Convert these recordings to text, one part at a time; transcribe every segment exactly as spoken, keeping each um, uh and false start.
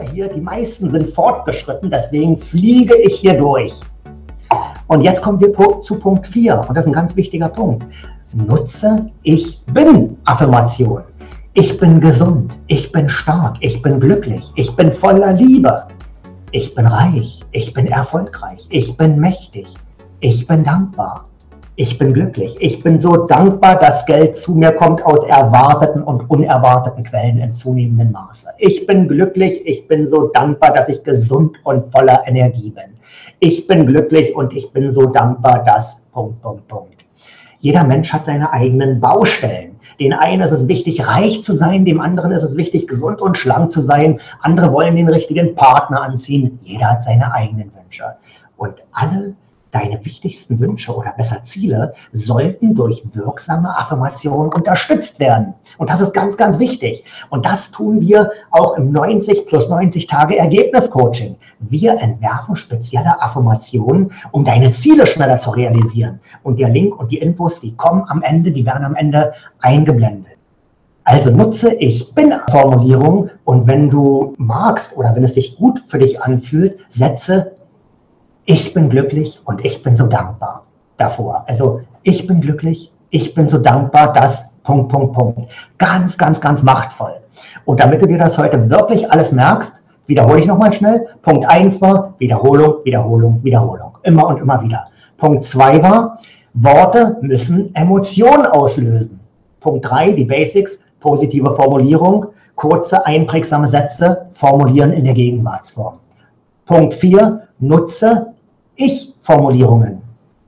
hier, die meisten sind fortgeschritten, deswegen fliege ich hier durch. Und jetzt kommen wir zu Punkt vier und das ist ein ganz wichtiger Punkt. Nutze Ich Bin Affirmation. Ich bin gesund, ich bin stark, ich bin glücklich, ich bin voller Liebe, ich bin reich, ich bin erfolgreich, ich bin mächtig, ich bin dankbar, ich bin glücklich, ich bin so dankbar, dass Geld zu mir kommt aus erwarteten und unerwarteten Quellen in zunehmendem Maße. Ich bin glücklich, ich bin so dankbar, dass ich gesund und voller Energie bin. Ich bin glücklich und ich bin so dankbar, dass... Punkt, Punkt, Punkt. Jeder Mensch hat seine eigenen Baustellen. Den einen ist es wichtig, reich zu sein, dem anderen ist es wichtig, gesund und schlank zu sein. Andere wollen den richtigen Partner anziehen. Jeder hat seine eigenen Wünsche. Und alle deine wichtigsten Wünsche oder besser Ziele sollten durch wirksame Affirmationen unterstützt werden. Und das ist ganz, ganz wichtig. Und das tun wir auch im neunzig plus neunzig Tage Ergebnis-Coaching. Wir entwerfen spezielle Affirmationen, um deine Ziele schneller zu realisieren. Und der Link und die Infos, die kommen am Ende, die werden am Ende eingeblendet. Also nutze Ich Bin-Formulierung und wenn du magst oder wenn es sich gut für dich anfühlt, setze Ich bin glücklich und ich bin so dankbar davor. Also ich bin glücklich, ich bin so dankbar, dass... Punkt, Punkt, Punkt. Ganz, ganz, ganz machtvoll. Und damit du dir das heute wirklich alles merkst, wiederhole ich nochmal schnell. Punkt eins war Wiederholung, Wiederholung, Wiederholung. Immer und immer wieder. Punkt zwei war, Worte müssen Emotionen auslösen. Punkt drei, die Basics, positive Formulierung, kurze, einprägsame Sätze, formulieren in der Gegenwartsform. Punkt vier, nutze Ich-Formulierungen.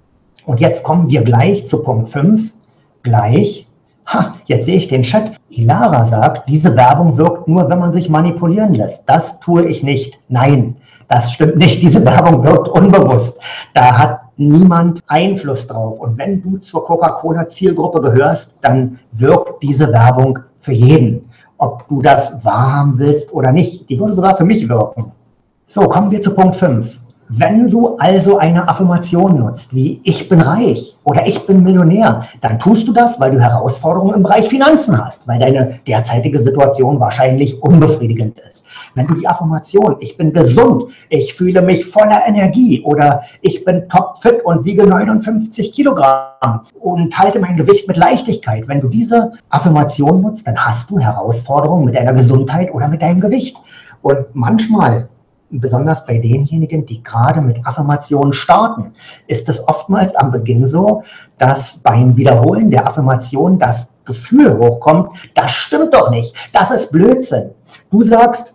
Und jetzt kommen wir gleich zu Punkt fünf. Gleich. Ha, jetzt sehe ich den Chat. Ilara sagt, diese Werbung wirkt nur, wenn man sich manipulieren lässt. Das tue ich nicht. Nein, das stimmt nicht. Diese Werbung wirkt unbewusst. Da hat niemand Einfluss drauf. Und wenn du zur Coca-Cola-Zielgruppe gehörst, dann wirkt diese Werbung für jeden. Ob du das wahrhaben willst oder nicht. Die würde sogar für mich wirken. So, kommen wir zu Punkt fünf. Wenn du also eine Affirmation nutzt, wie ich bin reich oder ich bin Millionär, dann tust du das, weil du Herausforderungen im Bereich Finanzen hast, weil deine derzeitige Situation wahrscheinlich unbefriedigend ist. Wenn du die Affirmation, ich bin gesund, ich fühle mich voller Energie oder ich bin topfit und wiege neunundfünfzig Kilogramm und halte mein Gewicht mit Leichtigkeit, wenn du diese Affirmation nutzt, dann hast du Herausforderungen mit deiner Gesundheit oder mit deinem Gewicht. Und manchmal, besonders bei denjenigen, die gerade mit Affirmationen starten, ist es oftmals am Beginn so, dass beim Wiederholen der Affirmation das Gefühl hochkommt, das stimmt doch nicht, das ist Blödsinn. Du sagst,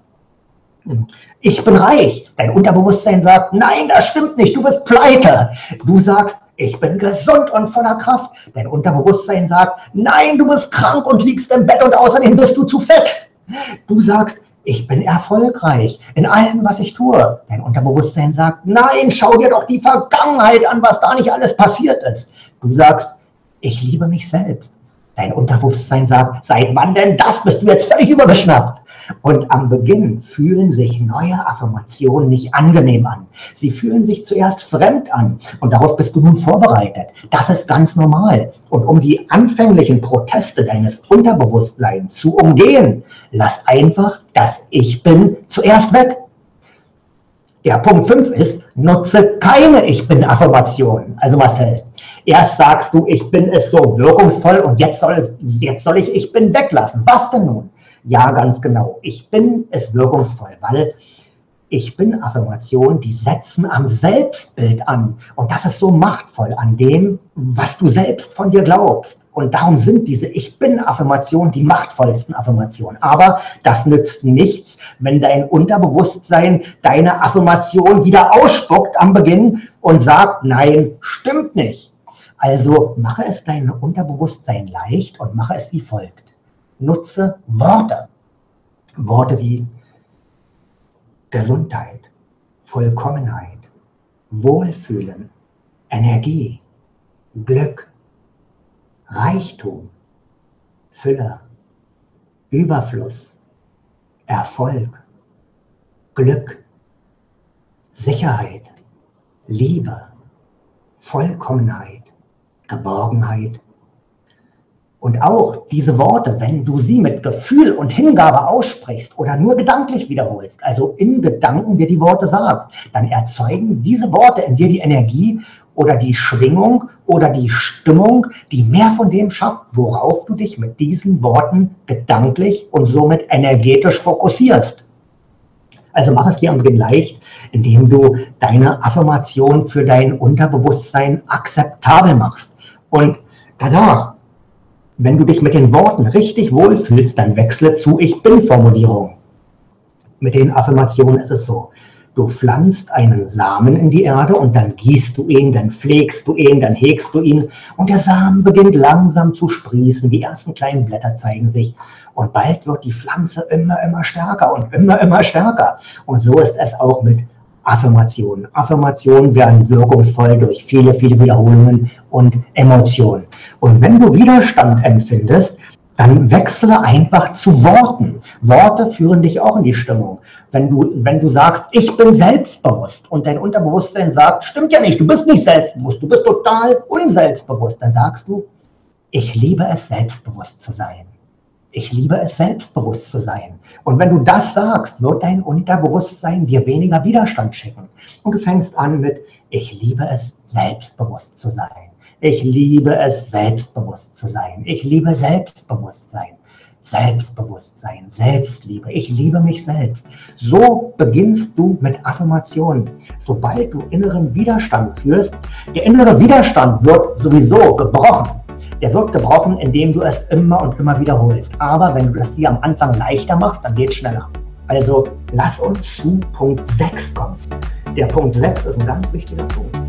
ich bin reich. Dein Unterbewusstsein sagt, nein, das stimmt nicht, du bist pleite. Du sagst, ich bin gesund und voller Kraft. Dein Unterbewusstsein sagt, nein, du bist krank und liegst im Bett und außerdem bist du zu fett. Du sagst, ich bin erfolgreich in allem, was ich tue. Dein Unterbewusstsein sagt, nein, schau dir doch die Vergangenheit an, was da nicht alles passiert ist. Du sagst, ich liebe mich selbst. Dein Unterbewusstsein sagt, seit wann denn das? Bist du jetzt völlig übergeschnappt? Und am Beginn fühlen sich neue Affirmationen nicht angenehm an. Sie fühlen sich zuerst fremd an und darauf bist du nun vorbereitet. Das ist ganz normal. Und um die anfänglichen Proteste deines Unterbewusstseins zu umgehen, lass einfach das Ich Bin zuerst weg. Der Punkt fünf ist, nutze keine Ich Bin-Affirmation. Also Marcel, erst sagst du, ich bin es so wirkungsvoll und jetzt soll, jetzt soll ich Ich Bin weglassen. Was denn nun? Ja, ganz genau. Ich bin es wirkungsvoll, weil Ich Bin-Affirmationen, die setzen am Selbstbild an. Und das ist so machtvoll an dem, was du selbst von dir glaubst. Und darum sind diese Ich Bin-Affirmationen die machtvollsten Affirmationen. Aber das nützt nichts, wenn dein Unterbewusstsein deine Affirmation wieder ausspuckt am Beginn und sagt, nein, stimmt nicht. Also mache es deinem Unterbewusstsein leicht und mache es wie folgt. Nutze Worte. Worte wie Gesundheit, Vollkommenheit, Wohlfühlen, Energie, Glück, Reichtum, Fülle, Überfluss, Erfolg, Glück, Sicherheit, Liebe, Vollkommenheit, Geborgenheit Und auch diese Worte, wenn du sie mit Gefühl und Hingabe aussprichst oder nur gedanklich wiederholst, also in Gedanken dir die Worte sagst, dann erzeugen diese Worte in dir die Energie oder die Schwingung oder die Stimmung, die mehr von dem schafft, worauf du dich mit diesen Worten gedanklich und somit energetisch fokussierst. Also mach es dir am Beginn leicht, indem du deine Affirmation für dein Unterbewusstsein akzeptabel machst. Und danach, wenn du dich mit den Worten richtig wohlfühlst, dann wechsle zu Ich-Bin-Formulierung. Mit den Affirmationen ist es so, du pflanzt einen Samen in die Erde und dann gießt du ihn, dann pflegst du ihn, dann hegst du ihn und der Samen beginnt langsam zu sprießen, die ersten kleinen Blätter zeigen sich und bald wird die Pflanze immer, immer stärker und immer, immer stärker. Und so ist es auch mit Affirmationen. Affirmationen werden wirkungsvoll durch viele, viele Wiederholungen und Emotionen. Und wenn du Widerstand empfindest, dann wechsle einfach zu Worten. Worte führen dich auch in die Stimmung. Wenn du, wenn du sagst, ich bin selbstbewusst und dein Unterbewusstsein sagt, stimmt ja nicht, du bist nicht selbstbewusst, du bist total unselbstbewusst, dann sagst du, ich liebe es, selbstbewusst zu sein. Ich liebe es, selbstbewusst zu sein. Und wenn du das sagst, wird dein Unterbewusstsein dir weniger Widerstand schicken. Und du fängst an mit, ich liebe es, selbstbewusst zu sein. Ich liebe es, selbstbewusst zu sein. Ich liebe Selbstbewusstsein. Selbstbewusstsein, Selbstliebe. Ich liebe mich selbst. So beginnst du mit Affirmationen. Sobald du inneren Widerstand führst, der innere Widerstand wird sowieso gebrochen. Der wird gebrochen, indem du es immer und immer wiederholst. Aber wenn du das dir am Anfang leichter machst, dann geht es schneller. Also lass uns zu Punkt sechs kommen. Der Punkt sechs ist ein ganz wichtiger Punkt.